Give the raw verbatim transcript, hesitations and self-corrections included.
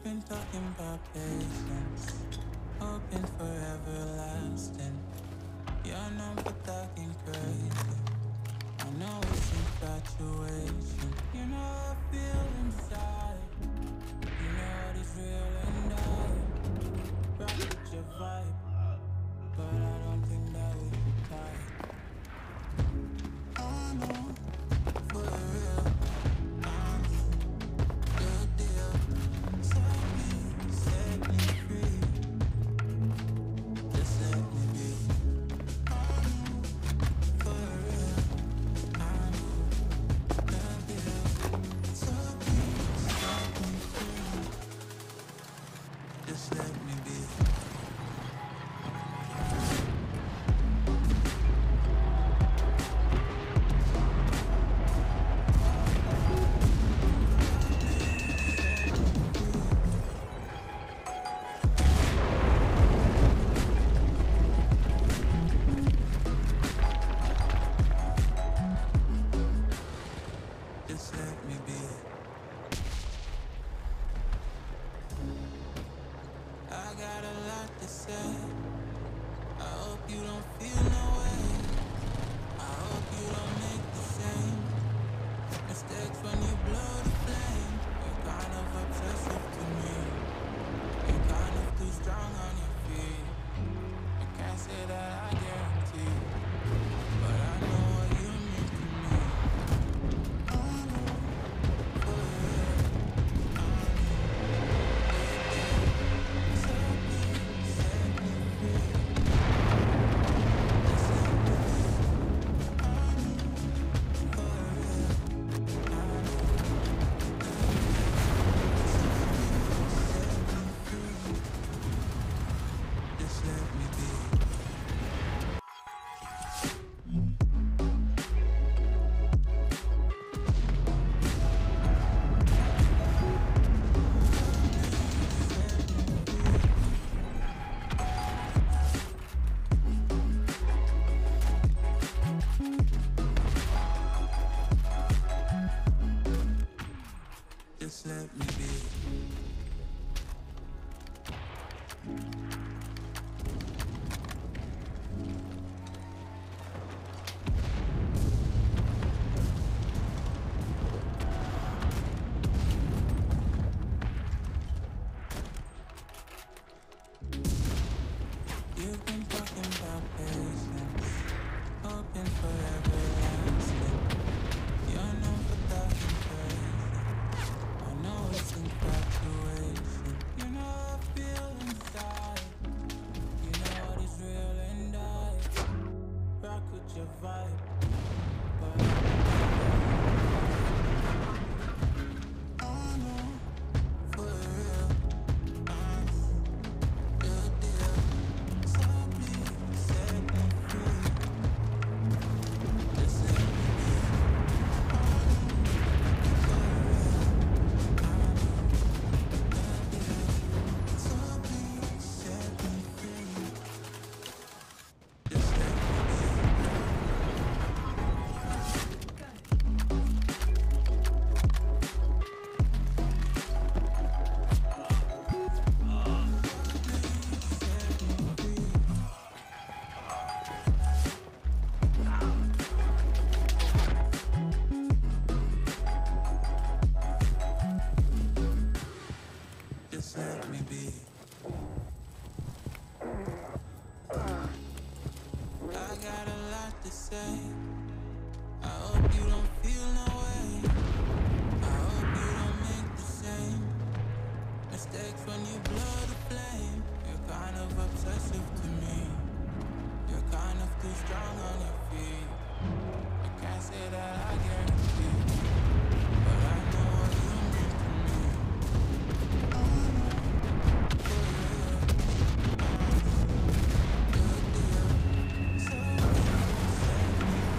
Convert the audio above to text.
been talking about patience, hoping for everlasting. You're known for talking crazy. I know it's infatuation. You know I feel inside. You know what is real and I rock with your vibe, but I don't think that we can tie. I know for real, I'm the deal. Set me, set me free. Just let me be. For real, I'm the deal. Set me, set me free. Just let me be. Just let me be. I got a lot to say. I hope you don't feel no way. I hope you don't make the same mistakes when you blow the flame. You're kind of obsessive to me. You're kind of too strong on your feet. I can't say that I guarantee, but I know what you mean to me. I know for real. Set me, set me free. Just let me be. For real. I know. Set me free. Just let me be. Just let me be. You've been talking about patience, hoping for everlasting. You're known for talking crazy. I know it's infatuation. You know I feel inside. You know what is real and I rock with your vibe, but I know for real. I'm the deal. Set me, set me free. Just let me be. For real. I'm the deal. Set me, set me free. Just let me be. Just let me be. I got a lot to say. I hope you don't feel no way. I hope you don't make the same mistakes when you blow the flame. You're kind of obsessive to me. You're kind of too strong on your feet. I can't say that I guarantee, but I know what you mean to me. I know for real. I'm the deal. Set me, set me